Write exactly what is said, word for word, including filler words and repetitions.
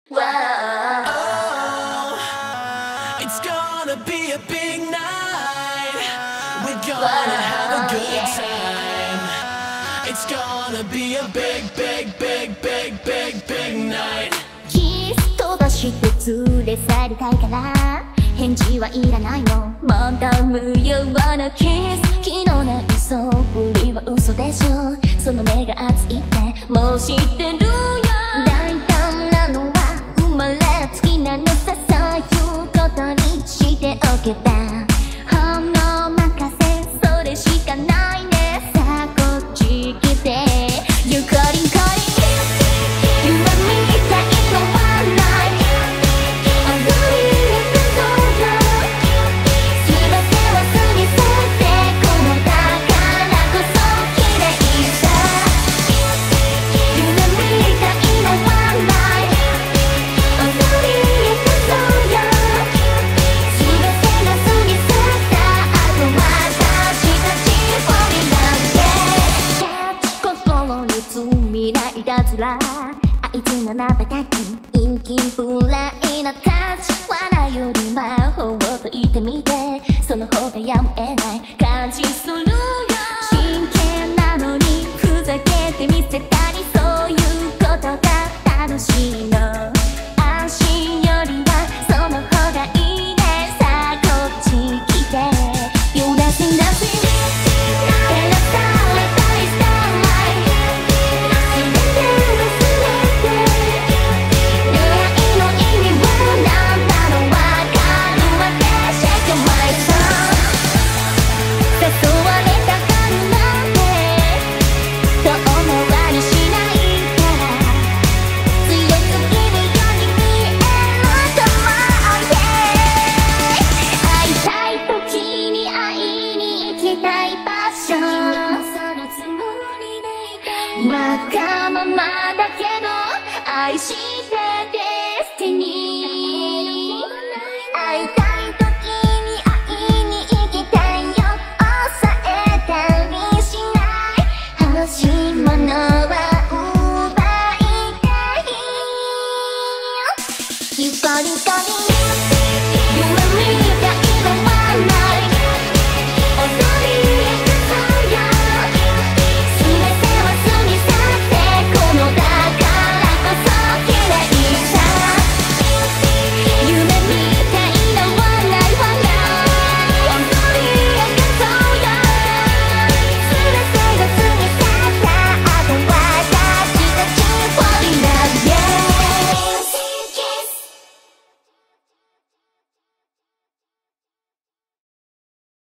Oh, it's gonna be a big night. We're gonna have a good time. It's gonna be a big, big, big, big, big, big night. キス飛ばして連れ去りたいから返事はいらないの。まだ無用なキス、気のないそぶりは嘘でしょ。その目が熱いってもう知ってるよ。大胆なのは生まれつきなのさ。そういうことにしておけばほんの任せ、それしかないね。さあこっち来てゆかりんかりん夢みたいのはない。あの日のことよ全て忘れ去ってこのだからこそ綺麗さ。夢みたいのはない。あの日のことよ全てが過ぎ去った後は私たちフォリなんて心に罪ないいたずら、あいつのまばたき陰気不来なタッチ、笑いより魔法を解いてみて、その方がやむえない感じするよ。真剣なのにふざけてみせたり、そういうことが楽しいの。安心よりはその方がいいね。さあこっち来て You nothing nothing 照らされたいスターライト、全て忘れて出会いの意味は何だろうわかるわね。 Shake your mind son 誘われたからなんて遠回りしないから強すぎるように見えると思う Yeah 会いたい時に会いに行きたい場所、君もそのつもりでいてわがままだけど愛してデスティニー。会いたい時に会いに行きたいよ。抑えたりしない欲しいものは奪いたい。ゆかりかり